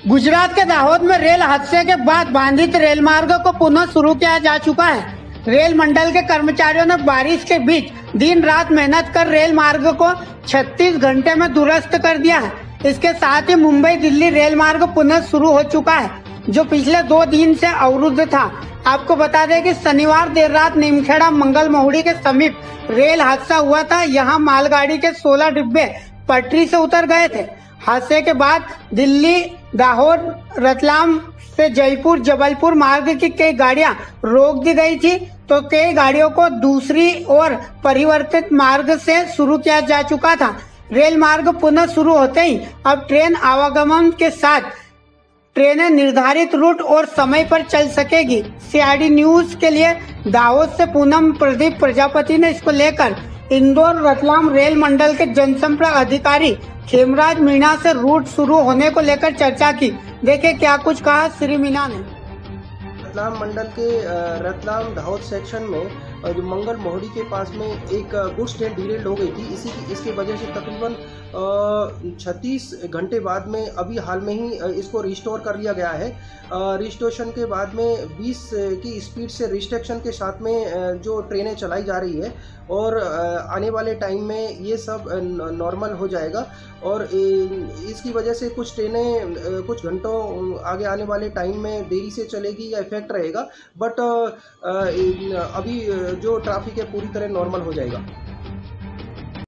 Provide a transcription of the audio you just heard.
गुजरात के दाहोद में रेल हादसे के बाद बाधित रेल मार्ग को पुनः शुरू किया जा चुका है। रेल मंडल के कर्मचारियों ने बारिश के बीच दिन रात मेहनत कर रेल मार्ग को 36 घंटे में दुरुस्त कर दिया है। इसके साथ ही मुंबई दिल्ली रेल मार्ग पुनः शुरू हो चुका है, जो पिछले 2 दिन से अवरुद्ध था। आपको बता दें कि शनिवार देर रात नीमखेड़ा मंगल महुड़ी के समीप रेल हादसा हुआ था। यहाँ मालगाड़ी के 16 डिब्बे पटरी से उतर गए थे। हादसे के बाद दिल्ली, दाहोद, रतलाम से जयपुर, जबलपुर मार्ग की कई गाड़ियां रोक दी गई थी, तो कई गाड़ियों को दूसरी और परिवर्तित मार्ग से शुरू किया जा चुका था। रेल मार्ग पुनः शुरू होते ही अब ट्रेन आवागमन के साथ ट्रेनें निर्धारित रूट और समय पर चल सकेगी। सीआईडी न्यूज के लिए दाहोद से पूनम प्रदीप प्रजापति ने इसको लेकर इंदौर रतलाम रेल मंडल के जनसंपर्क अधिकारी खेमराज मीणा से रूट शुरू होने को लेकर चर्चा की। देखे क्या कुछ कहा श्री मीणा ने। रतलाम मंडल के रतलाम दाहोद सेक्शन में जो मंगल मोहड़ी के पास में एक गुड्स ट्रेन डिरेल्ड हो गई थी। इसकी वजह से तकरीबन 36 घंटे बाद में अभी हाल में ही इसको रिस्टोर कर लिया गया है। रिस्टोरेशन के बाद में 20 की स्पीड से रिस्ट्रिक्शन के साथ में जो ट्रेनें चलाई जा रही है और आने वाले टाइम में ये सब नॉर्मल हो जाएगा और इसकी वजह से कुछ ट्रेनें कुछ घंटों आगे आने वाले टाइम में देरी से चलेगी या इफेक्ट रहेगा, बट अभी जो ट्रैफिक है पूरी तरह नॉर्मल हो जाएगा।